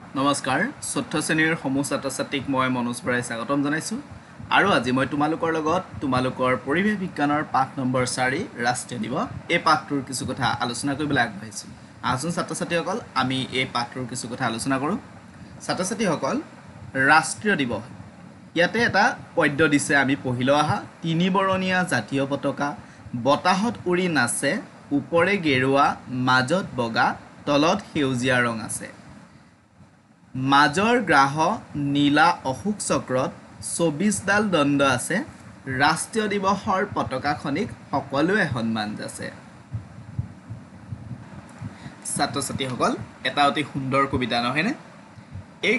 নমস্কাৰ চতুৰ্থ শ্ৰেণীৰ সমূহ ছাত্ৰ-ছাত্ৰীক মই মনোজ বৰাই স্বাগতম জনাইছো আৰু আজি মই তোমালোকৰ লগত তোমালোকৰ পৰিৱেশ বিজ্ঞানৰ পাঠ নম্বৰ 4 ৰাষ্ট্ৰীয় দিৱস এই পাঠটোৰ কিছু কথা আলোচনা কৰিবলৈ আগবাঢ়িছো আহোন ছাত্ৰ-ছাত্ৰীসকল আমি এই পাঠটোৰ কিছু কথা আলোচনা কৰো ছাত্ৰ-ছাত্ৰীসকল ৰাষ্ট্ৰীয় দিৱস ইয়াতে এটা পদ্য দিছে আমি পঢ়িলো আহা তিনি বৰণীয়া জাতীয় পতাকা বতাহত উৰি নাচে ওপৰে গেৰুৱা মাজত বগা তলত সেউজীয়া ৰং আছে মাজৰ গ্ৰাহ নীলা অশোক চক্ৰত 24 ডাল দণ্ড আছে ৰাষ্ট্ৰীয় দিৱসৰ পতাকাখনিক সকলোৱে সন্মান যাছে ছাত্ৰ-ছাত্ৰীসকল এটা অতি সুন্দৰ কবিতা নহয়নে এই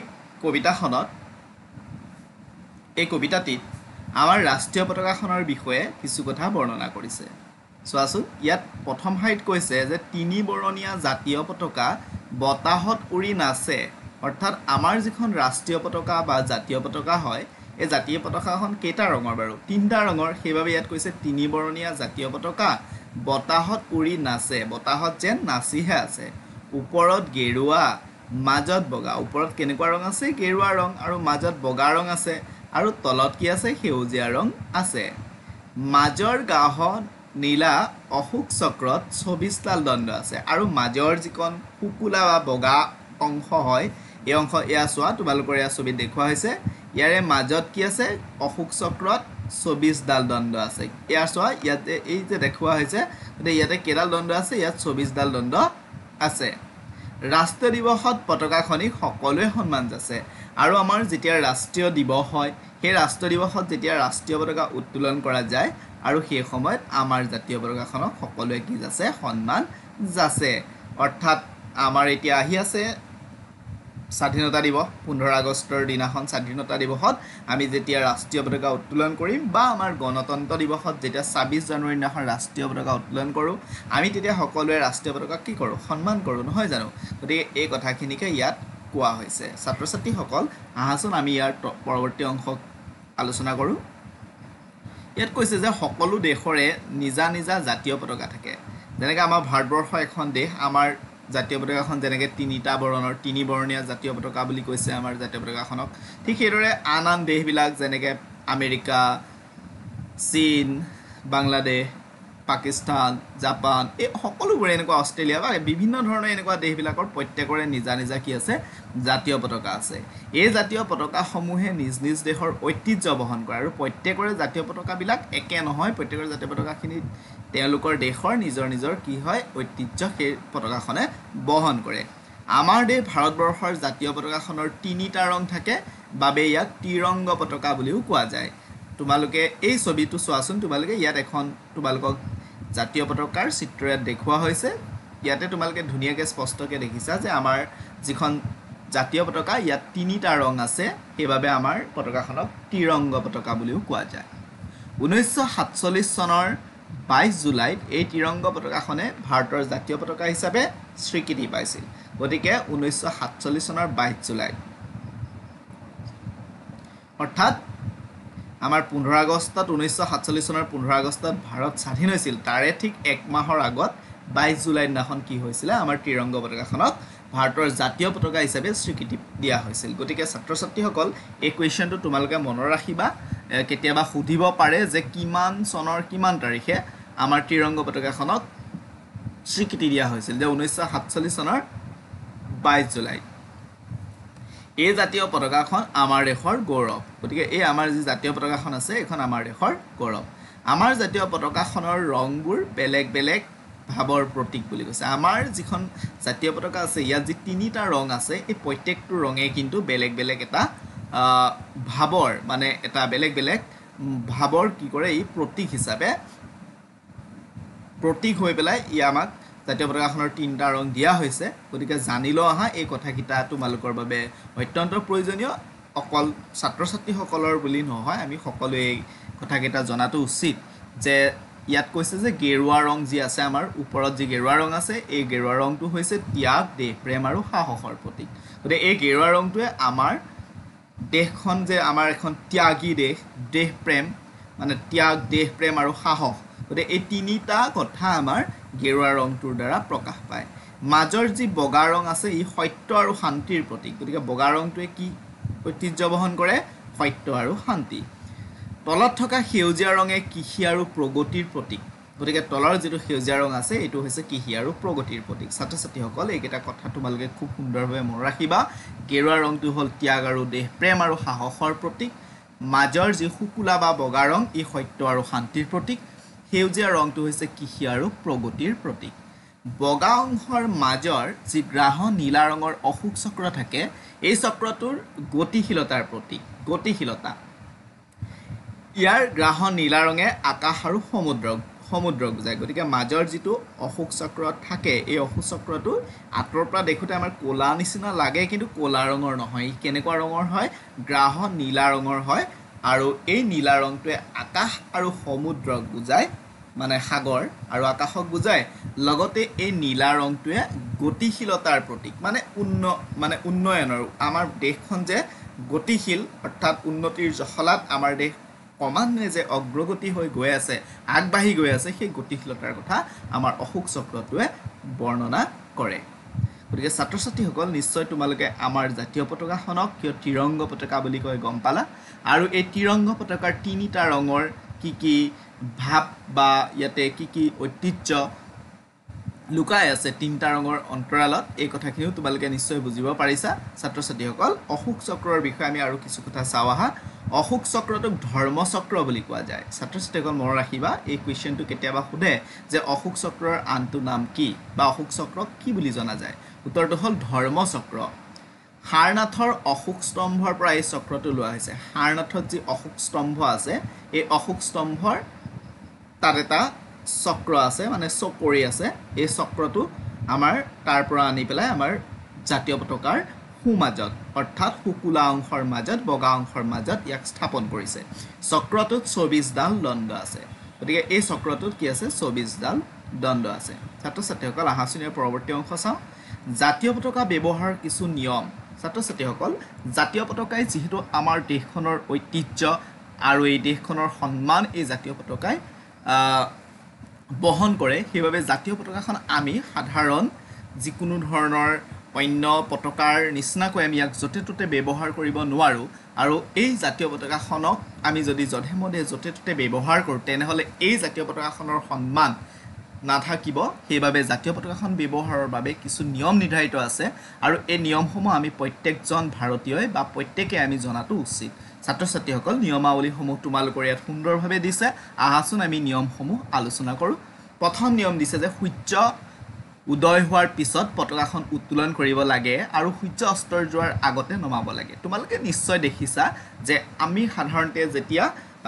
কবিতাটিত আমাৰ ৰাষ্ট্ৰীয় পতাকাখনৰ বিষয়ে কিছু কথা বৰ্ণনা কৰিছে চোৱাচোন ইয়াত প্ৰথম হাইট কৈছে যে তিনি বৰণীয়া জাতীয় পতাকা বতাহত উৰি নাচে অৰ্থাৎ আমাৰ যিখন ৰাষ্ট্ৰীয় পতাকা বা জাতীয় পতাকা হয় এই জাতীয় পতাকাখন কেইটা ৰঙৰ বাৰু তিনিটা ৰঙৰ সেইবাবে ইয়াত কৈছে তিনি বৰণীয়া জাতীয় পতাকা বতাহত উৰি নাচে বতাহত যেন নাচিহে আছে ওপৰত গেৰুৱা মাজত বগা ওপৰত কেনেকুৱা ৰং আছে গেৰুৱা ৰং আৰু মাজত বগা ৰং আছে আৰু তলত কি আছে সেউজীয়া ৰং আছে মাজৰ গাহ নীলা অশোক চক্ৰত 24 ডাল দণ্ড আছে আৰু মাজৰ যিখন কুকুলা বা বগা অংশ হয় এই অংশ এয়া চোৱা তোমালোকৰ এয়া ছবিত দেখুৱা হৈছে ইয়াৰে মাজত কি আছে অশোক চক্ৰত 24 ডাল দণ্ড আছে এয়া চোৱা ইয়াতে এই যে দেখুৱা হৈছে গতে ইয়াতে কেডাল দণ্ড আছে ইয়াত 24 ডাল দণ্ড আছে ৰাষ্ট্ৰীয় দিৱসত পতাকাখনিক সকলোৱে সন্মান যাছে আৰু আমাৰ যেতিয়া ৰাষ্ট্ৰীয় দিৱস হয় সেই ৰাষ্ট্ৰীয় দিৱসত যেতিয়া ৰাষ্ট্ৰীয় পতাকা উত্তোলন কৰা যায় আৰু সেই সময়ত আমাৰ জাতীয় পতাকাখনক সকলোৱে কি যাছে সন্মান যাছে অৰ্থাৎ আমাৰ এতিয়া আহি আছে স্বাধীনতা দিৱস 15 আগষ্টৰ দিনাখন স্বাধীনতা দিৱসত আমি যেতিয়া ৰাষ্ট্ৰীয় পতাকা উত্তোলন কৰিম বা আমাৰ গণতন্ত্ৰ দিৱসত যেতিয়া 26 জানুৱাৰীৰ দিনাখন ৰাষ্ট্ৰীয় পতাকা উত্তোলন কৰোঁ আমি তেতিয়া সকলোৱে ৰাষ্ট্ৰীয় পতাকাক কি কৰোঁ সন্মান কৰোঁ নহয় জানো গতিকে এই কথাখিনিকে ইয়াত কোৱা হৈছে ছাত্ৰ-ছাত্ৰীসকল আহাচোন আমি ইয়াৰ পৰৱৰ্তী অংশ আলোচনা কৰোঁ ইয়াত কৈছে যে সকলো দেশৰে নিজা নিজা জাতীয় পতাকা থাকে যেনেকৈ আমাৰ ভাৰতবৰ্ষ এখন দেশ আমাৰ জাতীয় পতাকাখন যেনেকৈ তিনিটা বৰণৰ তিনি বৰণীয়া জাতীয় পতাকা বুলি কৈছে আমাৰ জাতীয় পতাকাখনক ঠিক সেইদৰে আন আন দেশবিলাক যেনেকৈ আমেৰিকা চীন বাংলাদেশ পাকিস্তান জাপান এই সকলোবোৰে এনেকুৱা অষ্ট্ৰেলিয়া বা বিভিন্ন ধৰণৰ এনেকুৱা দেশবিলাকৰ প্ৰত্যেকৰে নিজা নিজা কি আছে জাতীয় পতাকা আছে এই জাতীয় পতাকাসমূহে নিজ নিজ দেশৰ ঐতিহ্য বহন কৰে আৰু প্ৰত্যেকৰে জাতীয় পতাকাবিলাক একে নহয় প্ৰত্যেকৰ জাতীয় পতাকাখিনি তেওঁলোকৰ দেশৰ নিজৰ নিজৰ কি হয় ঐতিহ্য সেই পতাকাখনে বহন কৰে আমাৰ দেশ ভাৰতবৰ্ষৰ জাতীয় পতাকাখনৰ তিনিটা ৰং থাকে বাবে ইয়াক ত্ৰিৰংগ পতাকা বুলিও কোৱা যায় তোমালোকে এই ছবিটো চোৱাচোন তোমালোকে ইয়াত এখন তোমালোকক জাতীয় পতাকাৰ চিত্ৰ ইয়াত দেখুৱা হৈছে ইয়াতে তোমালোকে ধুনীয়াকৈ স্পষ্টকৈ দেখিছা যে আমাৰ যিখন জাতীয় পতাকা ইয়াত তিনিটা ৰং আছে সেইবাবে আমাৰ পতাকাখনক ত্ৰিৰংগ পতাকা বুলিও কোৱা যায় 1947 চনৰ 22 জুলাইত এই ত্ৰিৰংগ পতাকাখনে ভাৰতৰ জাতীয় পতাকা হিচাপে স্বীকৃতি পাইছিল গতিকে 1947 চনৰ 22 জুলাই অৰ্থাৎ আমাৰ 15 আগষ্টত 1947 চনৰ 15 আগষ্টত ভাৰত স্বাধীন হৈছিল তাৰে ঠিক এক মাহৰ আগত 22 জুলাই দিনাখন কি হৈছিল আমাৰ ত্ৰিৰংগ পতাকাখনক ভাৰতৰ জাতীয় পতাকা হিচাপে স্বীকৃতি দিয়া হৈছিল গতিকে ছাত্ৰ-ছাত্ৰীসকল এই কুৱেশ্যনটো তোমালোকে মনত ৰাখিবা কেতিয়াবা সুধিব পাৰে যে কিমান চনৰ কিমান তাৰিখে আমাৰ ত্ৰিৰংগ পতাকাখনক স্বীকৃতি দিয়া হৈছিল যে 1947 চনৰ 22 জুলাই এই জাতীয় পতাকাখন আমাৰ দেশৰ গৌৰৱ গতিকে এই আমাৰ যি জাতীয় পতাকাখন আছে এখন আমাৰ দেশৰ গৌৰৱ আমাৰ জাতীয় পতাকাখনৰ ৰংবোৰ বেলেগ বেলেগ ভাৱৰ প্ৰতীক বুলি কৈছে আমাৰ যিখন জাতীয় পতাকা আছে ইয়াত যি তিনিটা ৰং আছে এই প্ৰত্যেকটো ৰঙে কিন্তু বেলেগ বেলেগ এটা ভাৱৰ মানে এটা বেলেগ বেলেগ ভাৱৰ কি কৰে এই প্ৰতীক হিচাপে প্ৰতীক হৈ পেলাই ই আমাক জাতীয় পতাকাখনৰ তিনিটা ৰং দিয়া হৈছে গতিকে জানি লও আহা এই কথাকিটা তোমালোকৰ বাবে অত্যন্ত প্ৰয়োজনীয় অকল ছাত্ৰ-ছাত্ৰীসকলৰ বুলি নহয় আমি সকলোৱে এই কথাকিটা জনাটো উচিত যে ইয়াত কৈছে যে গেৰুৱা ৰং যি আছে আমাৰ ওপৰত যি গেৰুৱা ৰং আছে এই গেৰুৱা ৰংটো হৈছে ত্যাগ দেশ প্ৰেম আৰু সাহসৰ প্ৰতীক গতিকে এই গেৰুৱা ৰংটোৱে আমাৰ দেশখন যে আমাৰ এখন ত্যাগী দেশ প্ৰেম মানে ত্যাগ দেশ প্ৰেম আৰু সাহস গতিকে এই তিনিটা কথা আমাৰ গেৰুৱা ৰংটোৰ দ্বাৰা প্ৰকাশ পায় মাজৰ যি বগা ৰং আছে ই সত্য আৰু শান্তিৰ প্ৰতীক গতিকে বগা ৰংটোৱে কি ঐতিহ্য বহন কৰে সত্য আৰু শান্তি তলত থকা সেউজীয়া ৰঙে কৃষি আৰু প্ৰগতিৰ প্ৰতীক গতিকে তলৰ যেটো সেউজীয়া ৰং আছে এটো হৈছে কৃষি আৰু প্ৰগতিৰ প্ৰতীক ছাত্ৰ ছাত্ৰীসকল এইকেইটা কথা তোমালোকে খুব সুন্দৰভাৱে মনত ৰাখিবা গেৰুৱা ৰংটো হ'ল ত্যাগ আৰু দেহ প্ৰেম আৰু সাহসৰ প্ৰতীক মাজৰ যি শুকুলা বা বগা ৰং ই সত্য আৰু শান্তিৰ প্ৰতীক সেউজীয়া ৰংটো হৈছে কৃষি আৰু প্ৰগতিৰ প্ৰতীক বগা অংশৰ মাজৰ যি গ্ৰাহ নীলা ৰঙৰ অশোক চক্ৰ থাকে এই চক্ৰটোৰ গতিশীলতাৰ প্ৰতীক গতিশীলতা ইয়াৰ গ্ৰাহ নীলা ৰঙে আকাশ আৰু সমুদ্ৰ বুজায় গতিকে মাজৰ যিটো অশোক চক্ৰ থাকে এই অশোক চক্ৰটো আঁতৰৰ পৰা দেখোতে আমাৰ কোলা নিচিনা লাগে কিন্তু কোলা ৰঙৰ নহয় কেনেকুৱা ৰঙৰ হয় গ্ৰাহ নীলা ৰঙৰ হয় আৰু এই নীলা ৰংটোৱে আকাশ আৰু সমুদ্ৰক বুজায় মানে সাগৰ আৰু আকাশক বুজায় লগতে এই নীলা ৰংটোৱে গতিশীলতাৰ প্ৰতীক মানে উন্নয়নৰ আমাৰ দেশখন যে গতিশীল অৰ্থাৎ উন্নতিৰ জখলাত আমাৰ দেশ ক্ৰমান্বয়ে যে অগ্ৰগতি হৈ গৈ আছে আগবাঢ়ি গৈ আছে সেই গতিশীলতাৰ কথা আমাৰ অশোক চক্ৰটোৱে বৰ্ণনা কৰে গতিকে ছাত্ৰ ছাত্ৰীসকল নিশ্চয় তোমালোকে আমাৰ জাতীয় পতাকাখনক কিয় ত্ৰিৰংগ পতাকা বুলি কয় গম পালা আৰু এই ত্ৰিৰংগ পতাকাৰ তিনিটা ৰঙৰ কি ভাৱ বা ইয়াতে কি ঐতিহ্য লুকাই আছে তিনিটা ৰঙৰ অন্তৰালত এই কথাখিনিও তোমালোকে নিশ্চয় বুজিব পাৰিছা ছাত্ৰ ছাত্ৰীসকল অশোক চক্ৰৰ বিষয়ে আমি আৰু কিছু কথা চাও আহা অশোক চক্ৰটোক ধৰ্ম চক্ৰ বুলি কোৱা যায় ছাত্ৰ ছাত্ৰীসকল মনত ৰাখিবা এই কুৱেশ্যনটো কেতিয়াবা সোধে যে অশোক চক্ৰৰ আনটো নাম কি বা অশোক চক্ৰক কি বুলি জনা যায় উত্তৰটো হ'ল ধৰ্ম চক্ৰ হাৰনাথৰ অশোক স্তম্ভৰ পৰা এই চক্ৰটো লোৱা হৈছে হাৰনাথত যি অশোক স্তম্ভ আছে এই অশোক স্তম্ভৰ তাত এটা চক্ৰ আছে মানে চকৰি আছে এই চক্ৰটো আমাৰ তাৰ পৰা আনি পেলাই আমাৰ জাতীয় পতাকাৰ সোঁমাজত অৰ্থাৎ শুকুলা অংশৰ মাজত বগা অংশৰ মাজত ইয়াক স্থাপন কৰিছে চক্ৰটোত 24 ডাল দণ্ড আছে গতিকে এই চক্ৰটোত কি আছে 24 ডাল দণ্ড আছে ছাত্ৰ ছাত্ৰীসকল আহাচনীৰ পৰৱৰ্তী অংশ চাওঁ জাতীয় পতাকা ব্যৱহাৰৰ কিছু নিয়ম ছাত্ৰ ছাত্ৰীসকল জাতীয় পতাকাই যেহেতু আমাৰ দেশখনৰ ঐতিহ্য আৰু এই দেশখনৰ সন্মান এই জাতীয় পতাকাই বহন কৰে সেইবাবে জাতীয় পতাকাখন আমি সাধাৰণ যিকোনো ধৰণৰ অন্য পতাকাৰ নিচিনাকৈ আমি ইয়াক য'তে ত'তে ব্যৱহাৰ কৰিব নোৱাৰোঁ আৰু এই জাতীয় পতাকাখনক আমি যদি যধে মধে য'তে ত'তে ব্যৱহাৰ কৰোঁ তেনেহ'লে এই জাতীয় পতাকাখনৰ সন্মান নাথাকিব সেইবাবে জাতীয় পতাকাখন ব্যৱহাৰৰ বাবে কিছু নিয়ম নিৰ্ধাৰিত আছে আৰু এই নিয়মসমূহ আমি প্ৰত্যেকজন ভাৰতীয়ই বা প্ৰত্যেকে আমি জনাটো উচিত ছাত্ৰ ছাত্ৰীসকল নিয়মাৱলীসমূহ তোমালোকৰ ইয়াত সুন্দৰভাৱে দিছে আহাচোন আমি নিয়মসমূহ আলোচনা কৰোঁ প্ৰথম নিয়ম দিছে যে সূৰ্য উদয় হোৱাৰ পিছত পতাকাখন উত্তোলন কৰিব লাগে আৰু সূৰ্য অস্তৰ যোৱাৰ আগতে নমাব লাগে তোমালোকে নিশ্চয় দেখিছা যে আমি সাধাৰণতে যেতিয়া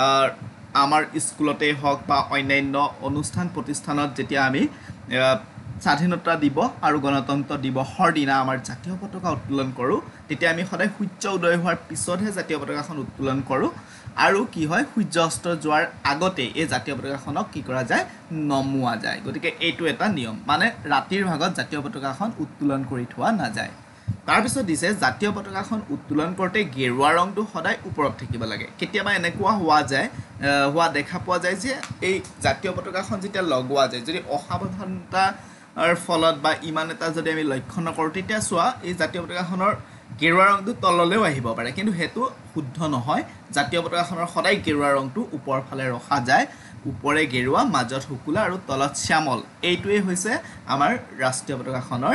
আমাৰ স্কুলতে হওক বা অন্যান্য অনুষ্ঠান প্ৰতিষ্ঠানত যেতিয়া আমি স্বাধীনতা দিৱস আৰু গণতন্ত্ৰ দিৱসৰ দিনা আমাৰ জাতীয় পতাকা উত্তোলন কৰোঁ তেতিয়া আমি সদায় সূৰ্য উদয় হোৱাৰ পিছতহে জাতীয় পতাকাখন উত্তোলন কৰোঁ আৰু কি হয় সূৰ্য অস্ত যোৱাৰ আগতে এই জাতীয় পতাকাখনক কি কৰা যায় নমোৱা যায় গতিকে এইটো এটা নিয়ম মানে ৰাতিৰ ভাগত জাতীয় পতাকাখন উত্তোলন কৰি থোৱা নাযায় তাৰপিছত দিছে জাতীয় পতাকাখন উত্তোলন কৰোঁতে গেৰুৱা ৰংটো সদায় ওপৰত থাকিব লাগে কেতিয়াবা এনেকুৱা হোৱা দেখা পোৱা যায় যে এই জাতীয় পতাকাখন যেতিয়া লগোৱা যায় যদি অসাৱধানতাৰ ফলত বা ইমান এটা যদি আমি লক্ষ্য নকৰোঁ তেতিয়া চোৱা এই জাতীয় পতাকাখনৰ গেৰুৱা ৰংটো তললৈও আহিব পাৰে কিন্তু সেইটো শুদ্ধ নহয় জাতীয় পতাকাখনৰ সদায় গেৰুৱা ৰংটো ওপৰৰ ফালে ৰখা যায় ওপৰে গেৰুৱা মাজত শুকুলা আৰু তলত শ্যামল এইটোৱে হৈছে আমাৰ ৰাষ্ট্ৰীয় পতাকাখনৰ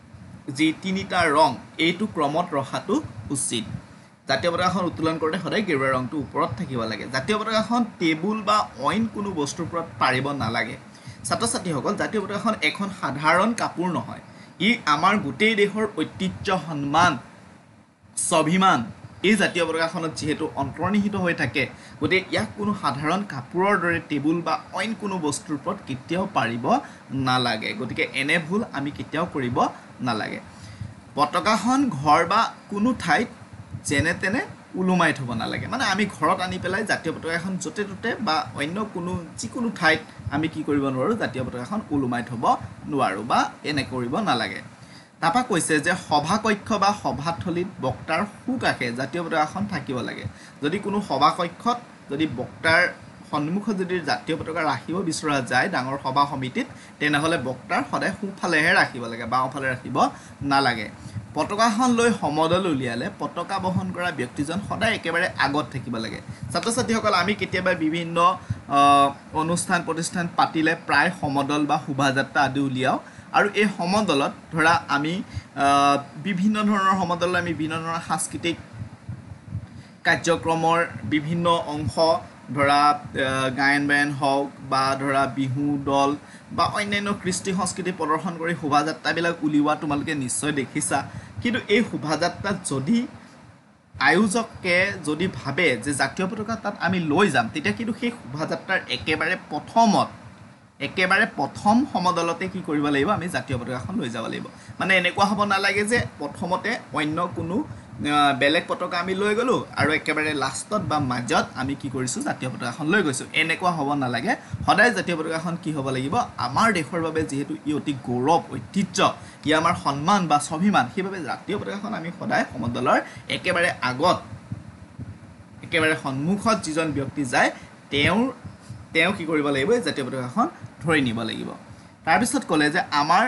যি তিনিটা ৰং এইটো ক্ৰমত ৰখাটো উচিত জাতীয় পতাকাখন উত্তোলন কৰোঁতে সদায় গেৰুৱা ৰংটো ওপৰত থাকিব লাগে জাতীয় পতাকাখন টেবুল বা অইন কোনো বস্তুৰ ওপৰত পাৰিব নালাগে ছাত্ৰ ছাত্ৰীসকল জাতীয় পতাকাখন এখন সাধাৰণ কাপোৰ নহয় ই আমাৰ গোটেই দেশৰ ঐতিহ্য সন্মান স্বাভিমান এই জাতীয় পতাকাখনত যেহেতু অন্তৰ্নিহিত হৈ থাকে গতিকে ইয়াক কোনো সাধাৰণ কাপোৰৰ দৰে টেবুল বা অইন কোনো বস্তুৰ ওপৰত কেতিয়াও পাৰিব নালাগে গতিকে এনে ভুল আমি কেতিয়াও কৰিব নালাগে পতাকাখন ঘৰ বা কোনো ঠাইত যেনে তেনে ওলোমাই থ'ব নালাগে মানে আমি ঘৰত আনি পেলাই জাতীয় পতাকাখন য'তে ত'তে বা অন্য কোনো যিকোনো ঠাইত আমি কি কৰিব নোৱাৰোঁ জাতীয় পতাকাখন ওলোমাই থ'ব নোৱাৰোঁ বা এনে কৰিব নালাগে তাৰপৰা কৈছে যে সভাকক্ষ বা সভাথলীত বক্তাৰ সোঁকাষে জাতীয় পতাকাখন থাকিব লাগে যদি কোনো সভাকক্ষত যদি বক্তাৰ সন্মুখত যদি জাতীয় পতাকা ৰাখিব বিচৰা যায় ডাঙৰ সভা সমিতিত তেনেহ'লে বক্তাৰ সদায় সোঁফালেহে ৰাখিব লাগে বাওঁফালে ৰাখিব নালাগে পতাকাখন লৈ সমদল উলিয়ালে পতাকা বহন কৰা ব্যক্তিজন সদায় একেবাৰে আগত থাকিব লাগে ছাত্ৰ ছাত্ৰীসকল আমি কেতিয়াবা বিভিন্ন অনুষ্ঠান প্ৰতিষ্ঠান পাতিলে প্ৰায় সমদল বা শোভাযাত্ৰা আদি উলিয়াও আৰু এই সমদলত ধৰা আমি বিভিন্ন ধৰণৰ সমদল আমি বিভিন্ন ধৰণৰ সাংস্কৃতিক কাৰ্যক্ৰমৰ বিভিন্ন অংশ ধৰা গায়ন বায়ন হওক বা ধৰা বিহু দল বা অন্যান্য কৃষ্টি সংস্কৃতি প্ৰদৰ্শন কৰি শোভাযাত্ৰাবিলাক উলিওৱা তোমালোকে নিশ্চয় দেখিছা কিন্তু এই শোভাযাত্ৰাত যদি আয়োজকে যদি ভাবে যে জাতীয় পতাকা তাত আমি লৈ যাম তেতিয়া কিন্তু সেই শোভাযাত্ৰাৰ একেবাৰে প্ৰথম সমদলতে কি কৰিব লাগিব আমি জাতীয় পতাকাখন লৈ যাব লাগিব মানে এনেকুৱা হ'ব নালাগে যে প্ৰথমতে অন্য কোনো বেলেগ পতাকা আমি লৈ গ'লো আৰু একেবাৰে লাষ্টত বা মাজত আমি কি কৰিছোঁ জাতীয় পতাকাখন লৈ গৈছোঁ এনেকুৱা হ'ব নালাগে সদায় জাতীয় পতাকাখন কি হ'ব লাগিব আমাৰ দেশৰ বাবে যিহেতু ই অতি গৌৰৱ ঐতিহ্য ই আমাৰ সন্মান বা স্বাভিমান সেইবাবে জাতীয় পতাকাখন আমি সদায় সমদলৰ একেবাৰে আগত একেবাৰে সন্মুখত যিজন ব্যক্তি যায় তেওঁ কি কৰিব লাগিব জাতীয় পতাকাখন ধৰি নিব লাগিব তাৰপিছত ক'লে যে আমাৰ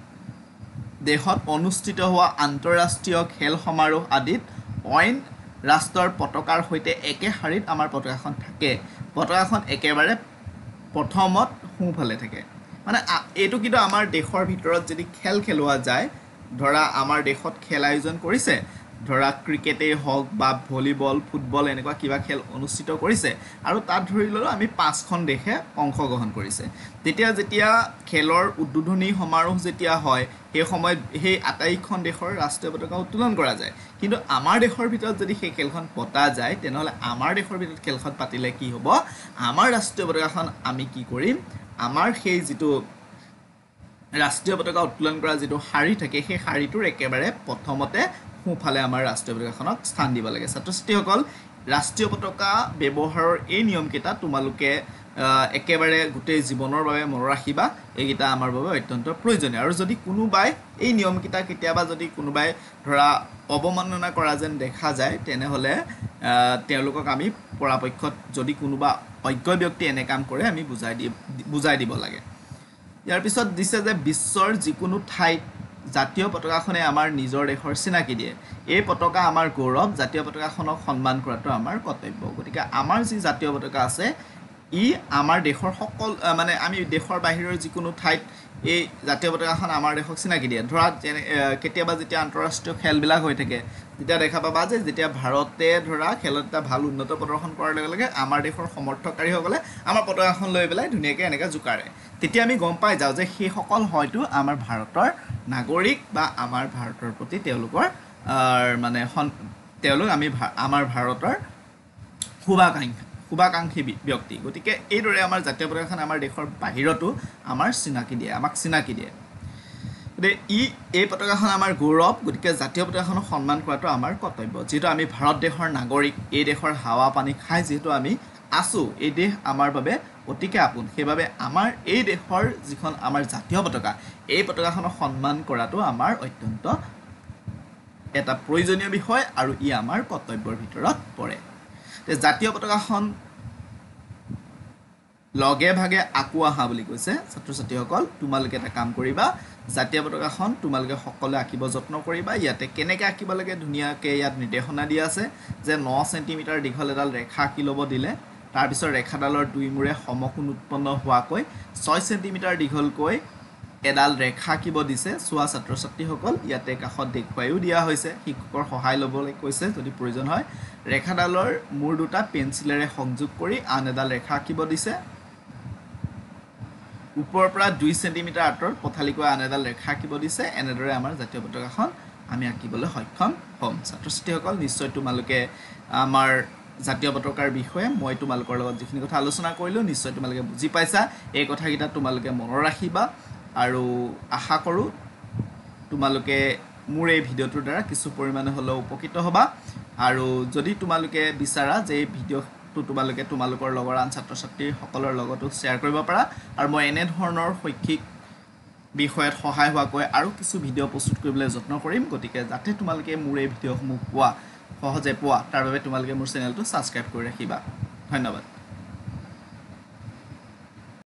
দেশত অনুষ্ঠিত হোৱা আন্তঃৰাষ্ট্ৰীয় খেল সমাৰোহ আদিত অইন ৰাষ্ট্ৰৰ পতাকাৰ সৈতে একে শাৰীত আমাৰ পতাকাখন থাকে পতাকাখন একেবাৰে প্ৰথমত সোঁফালে থাকে মানে এইটো কিন্তু আমাৰ দেশৰ ভিতৰত যদি খেল খেলোৱা যায় ধৰা আমাৰ দেশত খেল আয়োজন কৰিছে ধৰা ক্ৰিকেটেই হওক বা ভলীবল ফুটবল এনেকুৱা কিবা খেল অনুষ্ঠিত কৰিছে আৰু তাত ধৰি ল'লো আমি 5খন দেশে অংশগ্ৰহণ কৰিছে যেতিয়া খেলৰ উদ্বোধনী সমাৰোহ যেতিয়া হয় সেই সময়ত সেই আটাইখন দেশৰ ৰাষ্ট্ৰীয় পতাকা উত্তোলন কৰা যায় কিন্তু আমাৰ দেশৰ ভিতৰত যদি সেই খেলখন পতা যায় তেনেহ'লে আমাৰ দেশৰ ভিতৰত খেলখন পাতিলে কি হ'ব আমাৰ ৰাষ্ট্ৰীয় পতাকাখন আমি কি কৰিম আমাৰ সেই যিটো ৰাষ্ট্ৰীয় পতাকা উত্তোলন কৰা যিটো শাৰী থাকে সেই শাৰীটোৰ একেবাৰে প্ৰথমতে সোঁফালে আমাৰ ৰাষ্ট্ৰীয় পতাকাখনক স্থান দিব লাগে ছাত্ৰ ছাত্ৰীসকল ৰাষ্ট্ৰীয় পতাকা ব্যৱহাৰৰ এই নিয়মকেইটা তোমালোকে একেবাৰে গোটেই জীৱনৰ বাবে মনত ৰাখিবা এইকেইটা আমাৰ বাবে অত্যন্ত প্ৰয়োজনীয় আৰু যদি কোনোবাই এই নিয়মকেইটা কেতিয়াবা যদি কোনোবাই ধৰা অৱমাননা কৰা যেন দেখা যায় তেনেহ'লে তেওঁলোকক আমি পৰাপক্ষত যদি কোনোবা অজ্ঞ ব্যক্তি এনে কাম কৰে আমি বুজাই দিব লাগে ইয়াৰ পিছত দিছে যে বিশ্বৰ যিকোনো ঠাইত জাতীয় পতাকাখনে আমাৰ নিজৰ দেশৰ চিনাকি দিয়ে এই পতাকা আমাৰ গৌৰৱ জাতীয় পতাকাখনক সন্মান কৰাটো আমাৰ কৰ্তব্য গতিকে আমাৰ যি জাতীয় পতাকা আছে ই আমাৰ দেশৰ সকল মানে আমি দেশৰ বাহিৰৰ যিকোনো ঠাইত এই জাতীয় পতাকাখন আমাৰ দেশক চিনাকি দিয়ে ধৰা কেতিয়াবা যেতিয়া আন্তঃৰাষ্ট্ৰীয় খেলবিলাক হৈ থাকে তেতিয়া দেখা পাবা যে যেতিয়া ভাৰতে ধৰা খেলত এটা ভাল উন্নত প্ৰদৰ্শন কৰাৰ লগে লগে আমাৰ দেশৰ সমৰ্থকাৰীসকলে আমাৰ পতাকাখন লৈ পেলাই ধুনীয়াকৈ এনেকৈ জোকাৰে তেতিয়া আমি গম পাই যাওঁ যে সেইসকল হয়তো আমাৰ ভাৰতৰ নাগৰিক বা আমাৰ ভাৰতৰ প্ৰতি তেওঁলোকৰ মানে তেওঁলোক আমাৰ ভাৰতৰ শুভাকাংক্ষী ব্যক্তি গতিকে এইদৰে আমাৰ জাতীয় পতাকাখন আমাৰ দেশৰ বাহিৰতো আমাক চিনাকি দিয়ে গতিকে এই পতাকাখন আমাৰ গৌৰৱ গতিকে জাতীয় পতাকাখনক সন্মান কৰাটো আমাৰ কৰ্তব্য যিহেতু আমি ভাৰত দেশৰ নাগৰিক এই দেশৰ হাৱা পানী খাই যিহেতু আমি আছোঁ এই দেশ আমাৰ বাবে অতিকে আপোন সেইবাবে আমাৰ এই দেশৰ যিখন আমাৰ জাতীয় পতাকা এই পতাকাখনক সন্মান কৰাটো আমাৰ অত্যন্ত এটা প্ৰয়োজনীয় বিষয় আৰু ই আমাৰ কৰ্তব্যৰ ভিতৰত পৰে জাতীয় পতাকাখন লগে ভাগে আকো আহা বুলি কৈছে ছাত্ৰ ছাত্ৰীসকল তোমালোকে এটা কাম কৰিবা জাতীয় পতাকাখন তোমালোকে সকলোৱে আঁকিব যত্ন কৰিবা ইয়াতে কেনেকৈ আঁকিব লাগে ধুনীয়াকৈ ইয়াত নিৰ্দেশনা দিয়া আছে যে 9 চেণ্টিমিটাৰ দীঘল এডাল ৰেখা আঁকি ল'ব দিলে তাৰপিছত ৰেখাডালৰ দুই মূৰে সমকোণ উৎপন্ন হোৱাকৈ 6 চেণ্টিমিটাৰ দীঘলকৈ এডাল ৰেখা আঁকিব দিছে চোৱা ছাত্ৰ ছাত্ৰীসকল ইয়াতে কাষত দেখুৱাইও দিয়া হৈছে শিক্ষকৰ সহায় ল'বলৈ কৈছে যদি প্ৰয়োজন হয় ৰেখাডালৰ মূৰ দুটা পেঞ্চিলেৰে সংযোগ কৰি আন এডাল ৰেখা আঁকিব দিছে ওপৰৰ পৰা 2 চেণ্টিমিটাৰ আঁতৰত পথালিকৈ আন এডাল ৰেখা আঁকিব দিছে এনেদৰে আমাৰ জাতীয় পতাকাখন আমি আঁকিবলৈ সক্ষম হ'ম ছাত্ৰ ছাত্ৰীসকল নিশ্চয় তোমালোকে আমাৰ জাতীয় পতাকাৰ বিষয়ে মই তোমালোকৰ লগত যিখিনি কথা আলোচনা কৰিলোঁ নিশ্চয় তোমালোকে বুজি পাইছা এই কথাকেইটা তোমালোকে মনত ৰাখিবা আৰু আশা কৰোঁ তোমালোকে মোৰ এই ভিডিঅ'টোৰ দ্বাৰা কিছু পৰিমাণে হ'লেও উপকৃত হ'বা আৰু যদি তোমালোকে বিচাৰা যে এই ভিডিঅ'টো তোমালোকে তোমালোকৰ লগৰ আন ছাত্ৰ ছাত্ৰীসকলৰ লগতো শ্বেয়াৰ কৰিব পাৰা আৰু মই এনে ধৰণৰ শৈক্ষিক বিষয়ত সহায় হোৱাকৈ আৰু কিছু ভিডিঅ' প্ৰস্তুত কৰিবলৈ যত্ন কৰিম গতিকে যাতে তোমালোকে মোৰ এই ভিডিঅ'সমূহ সহজে পোৱা তাৰ বাবে তোমালোকে মোৰ চেনেলটো ছাবস্ক্ৰাইব কৰি ৰাখিবা ধন্যবাদ